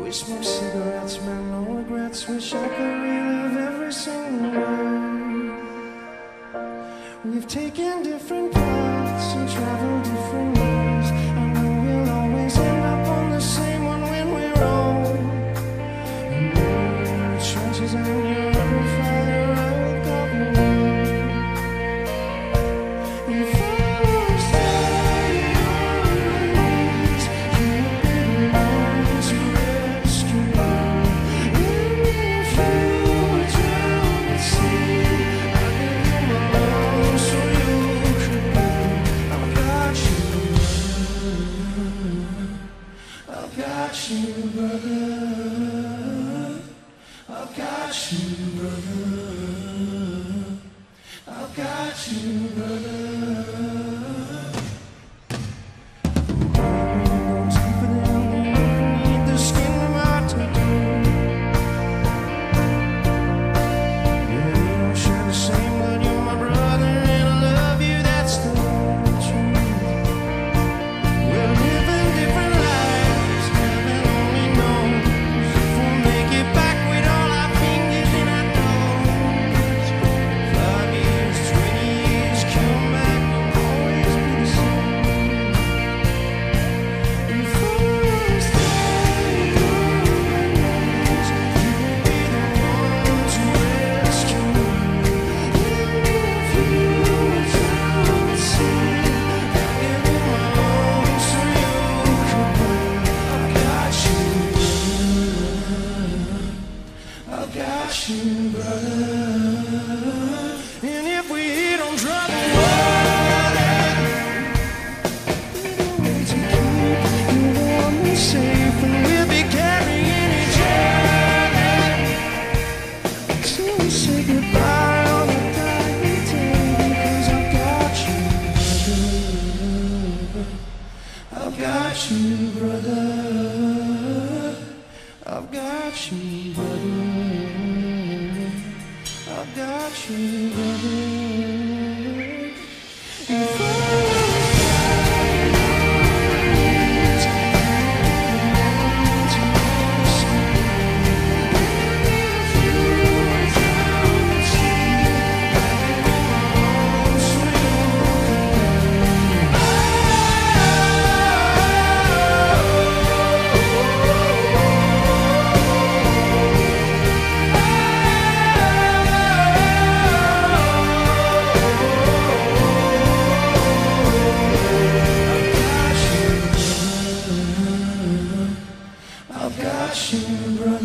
We smoke cigarettes, man, no regrets. Wish I could relive every single one. We've taken different paths and traveled different ways. I know we'll always end up on the same one when we're old. And in the trenches and you're under fire, I will cover you. If I was dying on my knees, you'd be the one to rescue me. And if you were drowned at sea, I'd give you my love so you could breathe. I've got you, I've got you, brother. I've got you, brother. I've got you, brother. Go deeper than need the skin of my tattoo. Yeah, we don't share the same blood. You're my brother, and I love you. That's the truth. We're living different lives, heaven only knows if we'll make it back with all our fingers in our toes. 5 years, 20 years, come back, we'll always be the same. If I was dying on my knees, you'd be the one to rescue me. And if you were drowned at sea, I'd give you my love so you could breathe. I've got you, I've got you, brother. And if we hit on trouble water, it'll wait to keep you warm and safe, and we'll be carrying each other till we say goodbye on the dying day. Because I've got you, brother. I've got you, brother. I've got you, brother. I've got you, brother. If I was dying on my knees, you'd be the one to rescue me. And if you were drowned at sea, I'd give you my love so you I've got you, brother.